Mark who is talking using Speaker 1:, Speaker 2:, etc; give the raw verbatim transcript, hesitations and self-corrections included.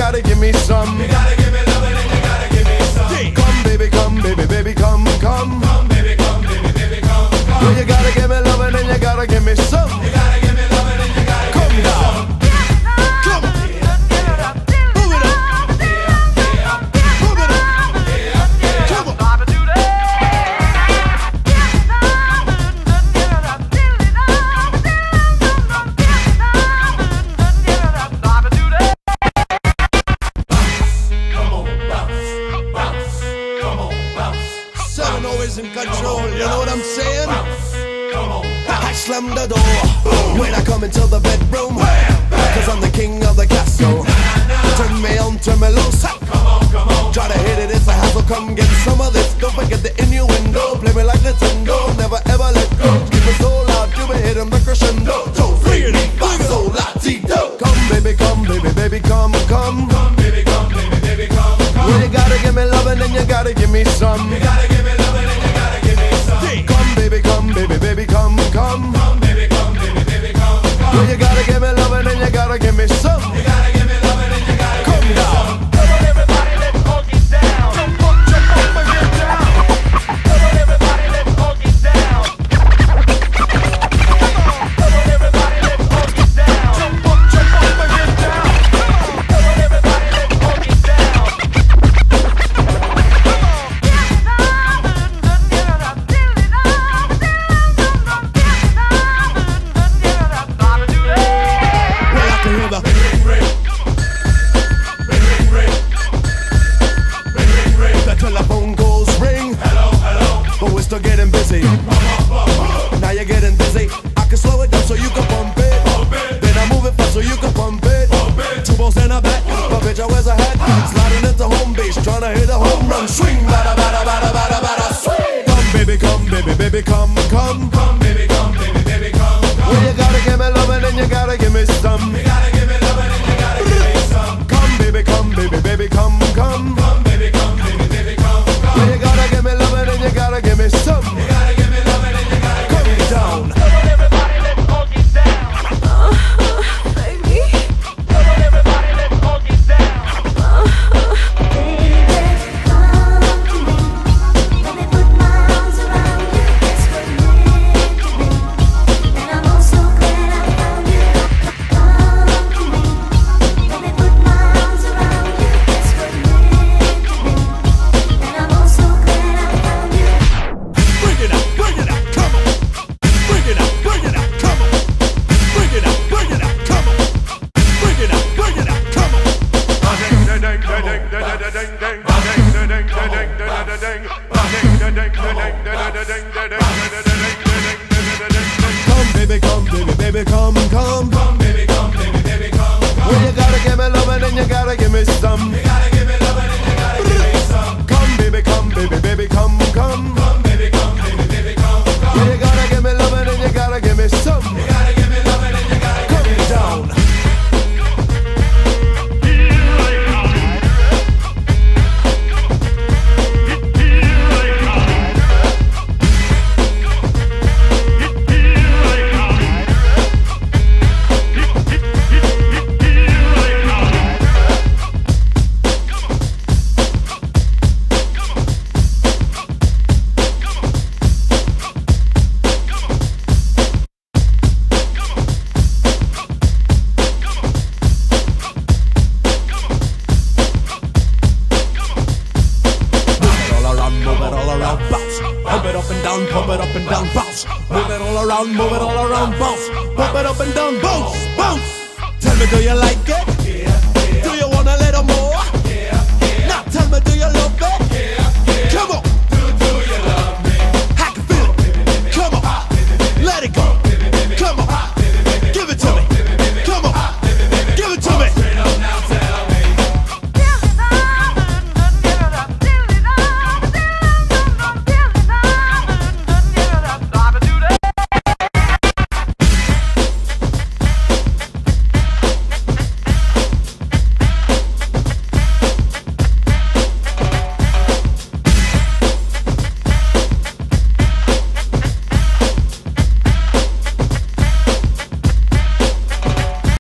Speaker 1: gotta give me some.
Speaker 2: You gotta give me loving and you gotta give me some.
Speaker 1: Come baby, come baby, baby, come, come.
Speaker 2: Come baby, come baby, baby, come, come.
Speaker 1: Well, you gotta give me loving and you gotta give me some.
Speaker 2: You gotta give me loving and you gotta
Speaker 1: Come
Speaker 2: give me
Speaker 1: down.
Speaker 2: some.
Speaker 1: Come on. Move it up. Move it up. Come on. Seven always in control, you know what I'm saying? I slam the door when I come into the bedroom, cause I'm the king of the castle. Turn me on, turn me loose. Try to hit it, it's a hassle, come get some of this. Don't forget the innuendo, play me like Nintendo. Never ever let go, keep it so loud, you be hitting the crescendo. So free me, so latito. Come baby, come baby, baby, come, come.
Speaker 2: Come baby, come baby, baby, come, come.
Speaker 1: Well, you gotta give me loving and you gotta give me some.
Speaker 2: You gotta give me loving and you gotta give me some.
Speaker 1: Come baby, come baby, baby, come, come.
Speaker 2: Come baby, come baby, baby, come, come.
Speaker 1: Well, you gotta give me loving and you gotta give me some.
Speaker 2: You gotta give me loving and you gotta
Speaker 1: Come
Speaker 2: give me
Speaker 1: down.
Speaker 2: some.
Speaker 3: Come on everybody, let's all get down. Jump up, jump up and get down. Come on everybody, let's all get down. Come on everybody, let's all get down. Jump up, jump up and get down. Come on everybody, let's all get down.
Speaker 1: Well, I can hear the
Speaker 2: Ring, ring. Ring, ring, ring. Ring, ring, ring.
Speaker 1: the telephone goes ring,
Speaker 2: Hello, hello.
Speaker 1: but we're still getting busy. Now you're getting dizzy. I can slow it down so you can pump it.
Speaker 2: Pump it.
Speaker 1: Then I move it fast so you can pump it.
Speaker 2: Pump it.
Speaker 1: Two balls and a bat, but bitch I wears a hat. Sliding into home base, trying to hit a home run. Swing, bada bada bada bada bada, swing. Come baby, come baby, baby, come, come.
Speaker 2: Come baby, come baby, baby, come, come.
Speaker 1: Well, you gotta give me loving and you gotta give me some.
Speaker 2: You gotta give me loving and you gotta give me some.
Speaker 1: Come baby, come baby, baby, come, come.
Speaker 2: Come baby, come baby, baby, come, come.
Speaker 1: Well, you gotta give me loving and you gotta give me some.
Speaker 2: You gotta give me loving and you gotta
Speaker 1: Come
Speaker 2: give me
Speaker 1: down.
Speaker 2: some.
Speaker 3: Come on everybody, let's all get down.
Speaker 4: Baby,
Speaker 3: Come on everybody, let's all get down.
Speaker 4: baby, come to me. Let me put my arms around you. That's what we're meant to be. And I'm oh so glad I found you. Come to me. Let me put my arms around you. That's what we're meant to be. And I'm oh so glad I found you.
Speaker 1: Bring it up, bring it up, come on. Bring it up, bring it up, come on. Bring it up, bring it up, come on. Bring it up, bring it up, come on. Come baby, come baby, baby, come, come.
Speaker 2: Come baby, come baby, baby, come, come.
Speaker 1: Well, you gotta give me loving and you gotta give me some.
Speaker 2: You gotta give me loving and you gotta give me some.
Speaker 1: Come baby, come baby, baby, come, come.
Speaker 2: Come baby, come baby, baby, come, come.
Speaker 1: Well, you gotta give me loving and you gotta give me some.
Speaker 2: You gotta give me loving and you gotta give
Speaker 1: Come
Speaker 2: me some.
Speaker 1: down. Pump it up and down, pump it up and down, bounce. Move it all around, move it all around, bounce. Pump it up and down, bounce, bounce. Tell me, do you like it?
Speaker 2: Yeah, yeah,
Speaker 1: Do you want a little more?
Speaker 2: yeah, yeah.
Speaker 1: Now tell me, do you love it?